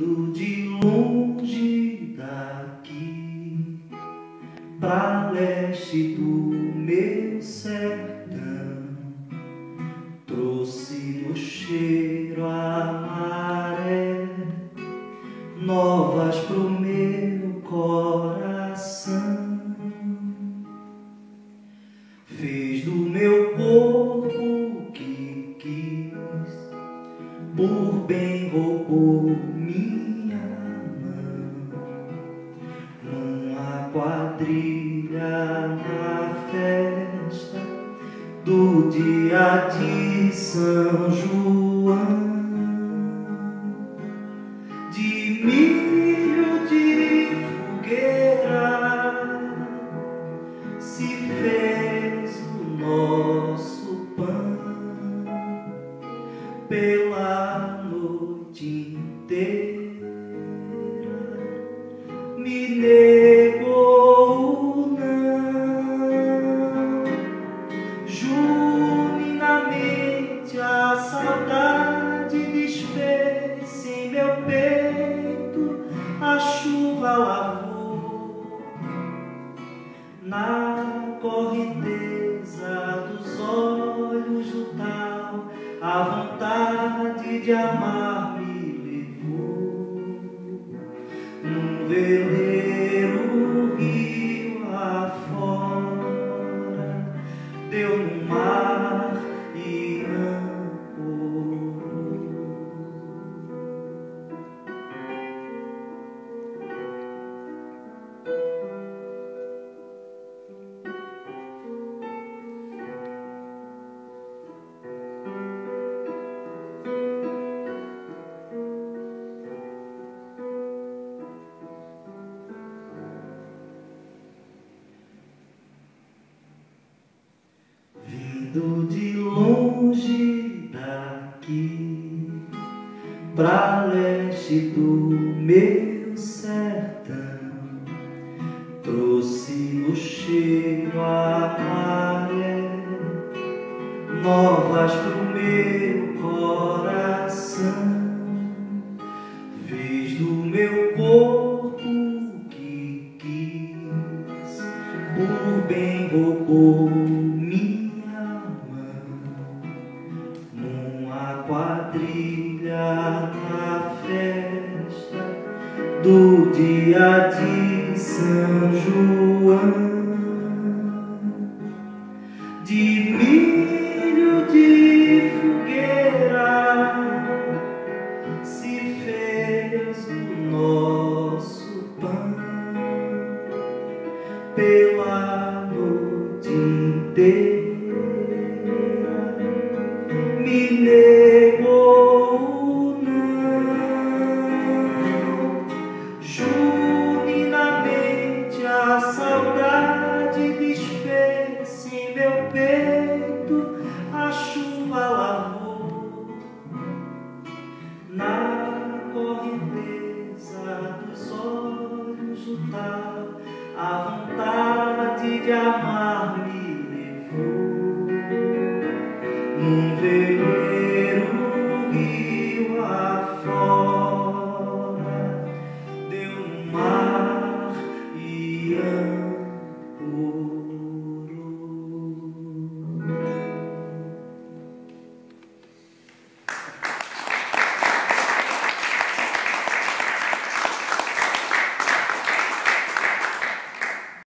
Vindo de longe daqui, pra leste do meu sertão, trouxe no cheiro a maré novas pro meu coração. Fez do meu corpo que quis, por bem roubou minha mão. Numa quadrilha na festa do dia de São João, de milho de fogueira se fez o nosso pão. Pela noite inteira me negou o não. Juninamente a saudade desfez em meu peito, a chuva lavou na correnteza dos olhos do tal. A vontade de amar me levou num veleiro rio afora, deu no mar e ancorou. Vindo de longe daqui, pra leste do meu sertão, trouxe no cheiro a maré novas pro meu coração. Fez do meu corpo que quis, por bem roubou minha mão. Numa quadrilha na festa do dia de São João, de milho de fogueira se fez o nosso pão. Pela noite inteira me negou o não. Juninamente a saudade desfez em meu peito, a chuva lavou na correnteza dos olhos do tal. A vontade de amar me levou num veleiro